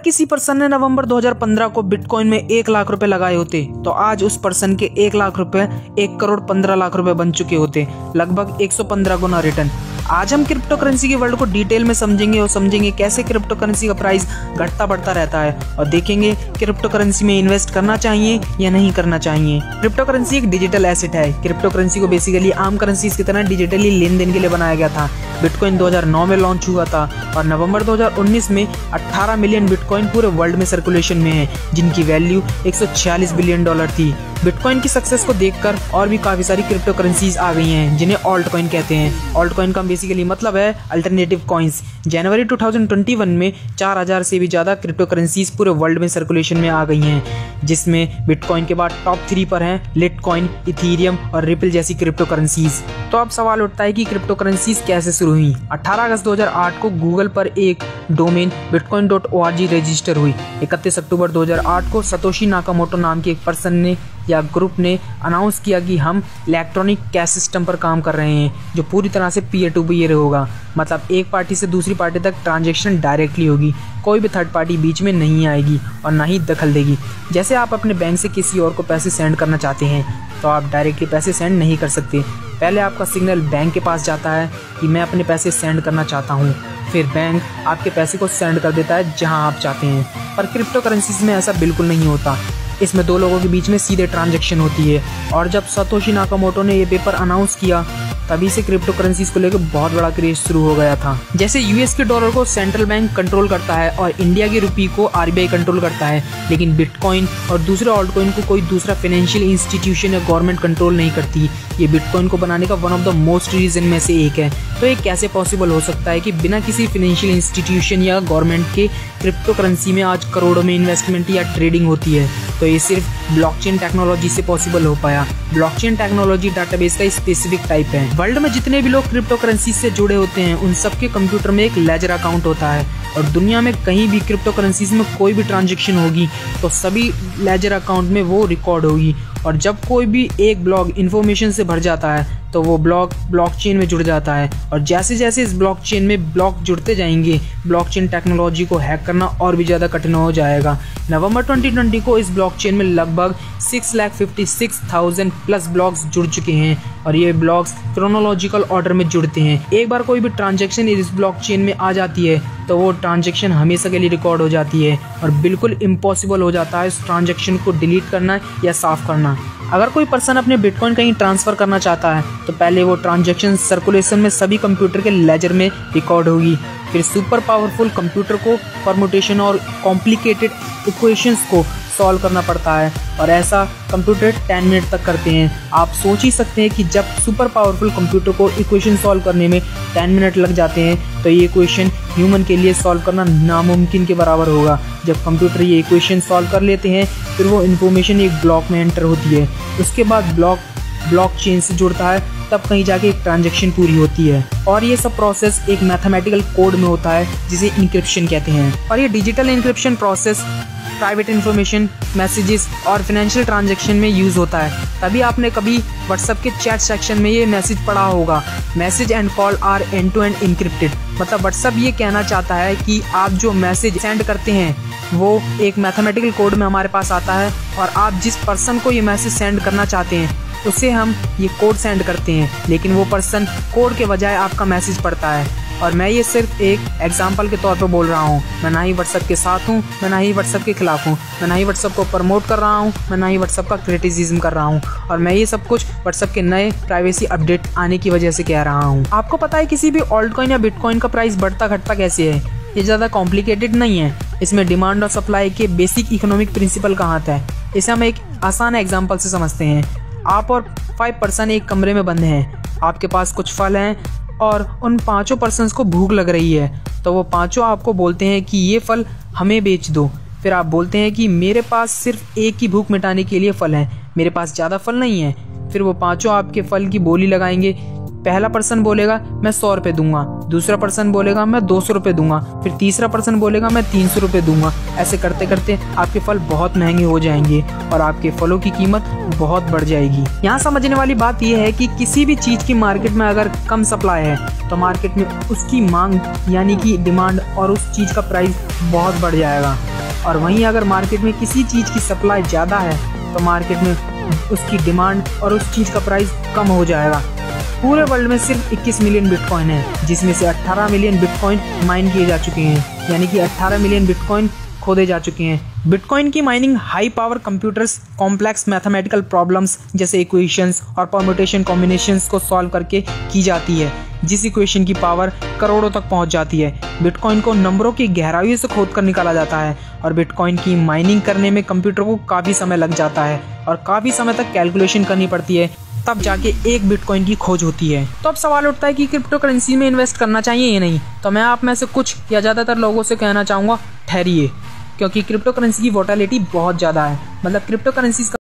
किसी पर्सन ने नवंबर 2015 को बिटकॉइन में 1 लाख रुपए लगाए होते तो आज उस पर्सन के 1 लाख रुपए 1 करोड़ 15 लाख रुपए बन चुके होते, लगभग 115 गुना रिटर्न। आज हम क्रिप्टो करेंसी के वर्ल्ड को डिटेल में समझेंगे और समझेंगे कैसे क्रिप्टो करेंसी का प्राइस घटता बढ़ता रहता है और देखेंगे क्रिप्टो करेंसी में इन्वेस्ट करना चाहिए या नहीं करना चाहिए। क्रिप्टो करेंसी एक डिजिटल एसेट है। क्रिप्टो करेंसी को बेसिकली आम करेंसीज की तरह डिजिटली लेन देन के लिए बनाया गया था। बिटकॉइन 2009 में लॉन्च हुआ था और नवंबर 2019 में 18 मिलियन बिटकॉइन पूरे वर्ल्ड में सर्कुलेशन में है, जिनकी वैल्यू 146 बिलियन डॉलर थी। बिटकॉइन की सक्सेस को देखकर और भी काफी सारी क्रिप्टो करेंसीज आ गई हैं, जिन्हें ऑल्ट कॉइन कहते हैं। ऑल्ट कॉइन का बेसिकली मतलब है अल्टरनेटिव कॉइन्स। जनवरी 2021 में 4000 से भी ज्यादा क्रिप्टो करेंसीज पूरे वर्ल्ड में सर्कुलेशन में आ गई हैं, जिसमें बिटकॉइन के बाद टॉप 3 पर हैं लिटकॉइन, इथीरियम और रिपल जैसी क्रिप्टो करेंसीज। तो अब सवाल उठता है कि क्रिप्टो करेंसीज कैसे शुरू हुई। 18 अगस्त 2008 को गूगल पर एक डोमेन bitcoin.org रजिस्टर हुई। 31 अक्टूबर 2008 को सतोशी नाकामोटो नाम के एक पर्सन ने या ग्रुप ने अनाउंस किया कि हम इलेक्ट्रॉनिक कैश सिस्टम पर काम कर रहे हैं, जो पूरी तरह से पीयर टू पीयर होगा। मतलब एक पार्टी से दूसरी पार्टी तक ट्रांजैक्शन डायरेक्टली होगी, कोई भी थर्ड पार्टी बीच में नहीं आएगी और ना ही दखल देगी। जैसे आप अपने बैंक से किसी और को पैसे सेंड करना चाहते हैं तो आप डायरेक्टली पैसे सेंड नहीं कर सकते। पहले आपका सिग्नल बैंक के पास जाता है कि मैं अपने पैसे सेंड करना चाहता हूँ, फिर बैंक आपके पैसे को सेंड कर देता है जहाँ आप चाहते हैं। पर क्रिप्टो करेंसीज में ऐसा बिल्कुल नहीं होता। इसमें 2 लोगों के बीच में सीधे ट्रांजैक्शन होती है। और जब सतोशी नाकामोटो ने ये पेपर अनाउंस किया तभी से क्रिप्टो करेंसीज को लेकर बहुत बड़ा क्रेज शुरू हो गया था। जैसे यूएस के डॉलर को सेंट्रल बैंक कंट्रोल करता है और इंडिया के रुपये को आरबीआई कंट्रोल करता है, लेकिन बिटकॉइन और दूसरे ऑल्ट कॉइन को कोई दूसरा फाइनेंशियल इंस्टीट्यूशन या गवर्नमेंट कंट्रोल नहीं करती। ये बिटकॉइन को बनाने का one of the most reason में से एक है। तो ये कैसे पॉसिबल हो सकता है कि बिना किसी फाइनेंशियल इंस्टीट्यूशन या गवर्नमेंट के क्रिप्टो करेंसी में आज करोड़ों में इन्वेस्टमेंट या ट्रेडिंग होती है? तो ये सिर्फ ब्लॉकचेन टेक्नोलॉजी से पॉसिबल हो पाया। ब्लॉकचेन टेक्नोलॉजी डाटाबेस का स्पेसिफिक टाइप है। वर्ल्ड में जितने भी लोग क्रिप्टो करेंसी से जुड़े होते हैं उन सबके कंप्यूटर में एक लेजर अकाउंट होता है और दुनिया में कहीं भी क्रिप्टो करेंसीज में कोई भी ट्रांजैक्शन होगी तो सभी लेजर अकाउंट में वो रिकॉर्ड होगी। और जब कोई भी एक ब्लॉक इन्फॉर्मेशन से भर जाता है तो वो ब्लॉकचेन में जुड़ जाता है और जैसे जैसे इस ब्लॉकचेन में ब्लॉक जुड़ते जाएंगे ब्लॉकचेन टेक्नोलॉजी को हैक करना और भी ज़्यादा कठिन हो जाएगा। नवंबर 2020 को इस ब्लॉकचेन में लगभग 6,56,000 प्लस ब्लॉक्स जुड़ चुके हैं और ये ब्लॉक्स क्रोनोलॉजिकल ऑर्डर में जुड़ते हैं। एक बार कोई भी ट्रांजैक्शन इस ब्लॉकचेन में आ जाती है तो वो ट्रांजैक्शन हमेशा के लिए रिकॉर्ड हो जाती है और बिल्कुल इम्पॉसिबल हो जाता है इस ट्रांजैक्शन को डिलीट करना या साफ करना। अगर कोई पर्सन अपने बिटकॉइन कहीं ट्रांसफर करना चाहता है तो पहले वो ट्रांजैक्शन सर्कुलेशन में सभी कंप्यूटर के लेजर में रिकॉर्ड होगी। फिर सुपर पावरफुल कंप्यूटर को परमुटेशन और कॉम्प्लिकेटेड इक्वेशंस को सॉल्व करना पड़ता है और ऐसा कंप्यूटर 10 मिनट तक करते हैं। आप सोच ही सकते हैं कि जब सुपर पावरफुल कंप्यूटर को इक्वेशन सॉल्व करने में 10 मिनट लग जाते हैं तो ये इक्वेशन ह्यूमन के लिए सॉल्व करना नामुमकिन के बराबर होगा। जब कंप्यूटर ये इक्वेशन सॉल्व कर लेते हैं फिर वो इन्फॉर्मेशन एक ब्लॉक में एंटर होती है। उसके बाद ब्लॉकचेन से जुड़ता है, तब कहीं जाके एक ट्रांजैक्शन पूरी होती है और ये सब प्रोसेस एक मैथमेटिकल कोड में होता है जिसे इंक्रिप्शन कहते हैं। और ये digital encryption process private information, messages और फाइनेंशियल ट्रांजैक्शन में यूज होता है। तभी आपने कभी व्हाट्सएप के चैट सेक्शन में ये मैसेज पढ़ा होगा, message and call are end to end encrypted. मतलब व्हाट्सएप ये कहना चाहता है कि आप जो मैसेज सेंड करते हैं वो एक मैथमेटिकल कोड में हमारे पास आता है और आप जिस पर्सन को ये मैसेज सेंड करना चाहते हैं उसे हम ये कोड सेंड करते हैं, लेकिन वो पर्सन कोड के बजाय आपका मैसेज पढ़ता है। और मैं ये सिर्फ एक एग्जाम्पल के तौर पर बोल रहा हूँ। मैं ना ही व्हाट्सएप के साथ हूँ, मैं ना ही व्हाट्सएप के खिलाफ हूँ, मैं ना ही व्हाट्सएप को प्रमोट कर रहा हूँ, मैं ना ही व्हाट्सएप का क्रिटिसिज्म कर रहा हूँ। और मैं ये सब कुछ व्हाट्सएप के नए प्राइवेसी अपडेट आने की वजह से कह रहा हूँ। आपको पता है किसी भी ऑल्ट कॉइन या बिटकॉइन का प्राइस बढ़ता घटता कैसे है? ये ज़्यादा कॉम्प्लिकेटेड नहीं है। इसमें डिमांड और सप्लाई के बेसिक इकोनॉमिक प्रिंसिपल कहाँ आता है इसे हम एक आसान एग्जाम्पल से समझते हैं। आप और 5 पर्सन एक कमरे में बंद हैं। आपके पास कुछ फल हैं और उन 5 पर्सन्स को भूख लग रही है तो वो 5 आपको बोलते हैं कि ये फल हमें बेच दो। फिर आप बोलते हैं कि मेरे पास सिर्फ एक ही भूख मिटाने के लिए फल है, मेरे पास ज़्यादा फल नहीं है। फिर वो 5 आपके फल की बोली लगाएंगे। पहला पर्सन बोलेगा मैं 100 रुपये दूंगा, दूसरा पर्सन बोलेगा मैं 200 रुपये दूंगा, फिर तीसरा पर्सन बोलेगा मैं 300 रुपये दूंगा। ऐसे करते करते आपके फल बहुत महंगे हो जाएंगे और आपके फलों की कीमत बहुत बढ़ जाएगी। यहाँ समझने वाली बात यह है कि किसी भी चीज़ की मार्केट में अगर कम सप्लाई है तो मार्केट में उसकी मांग यानी कि डिमांड और उस चीज़ का प्राइस बहुत बढ़ जाएगा। और वहीं अगर मार्केट में किसी चीज़ की सप्लाई ज़्यादा है तो मार्केट में उसकी डिमांड और उस चीज़ का प्राइस कम हो जाएगा। पूरे वर्ल्ड में सिर्फ 21 मिलियन बिटकॉइन है, जिसमें से 18 मिलियन बिटकॉइन माइन किए जा चुके हैं, यानी कि 18 मिलियन बिटकॉइन खोदे जा चुके हैं। बिटकॉइन की mining high power computers complex mathematical problems जैसे इक्वेशंस और परम्यूटेशन कॉम्बिनेशंस को सॉल्व करके की जाती है, जिस इक्वेशन की पावर करोड़ों तक पहुंच जाती है। बिटकॉइन को नंबरों की गहराइयों से खोद कर निकाला जाता है और बिटकॉइन की माइनिंग करने में कंप्यूटर को काफ़ी समय लग जाता है और काफ़ी समय तक कैलकुलेशन करनी पड़ती है, तब जाके एक बिटकॉइन की खोज होती है। तो अब सवाल उठता है कि क्रिप्टो करेंसी में इन्वेस्ट करना चाहिए या नहीं। तो मैं आप में से कुछ या ज़्यादातर लोगों से कहना चाहूँगा ठहरिए, क्योंकि क्रिप्टो करेंसी की वोलेटिलिटी बहुत ज़्यादा है। मतलब क्रिप्टो करेंसी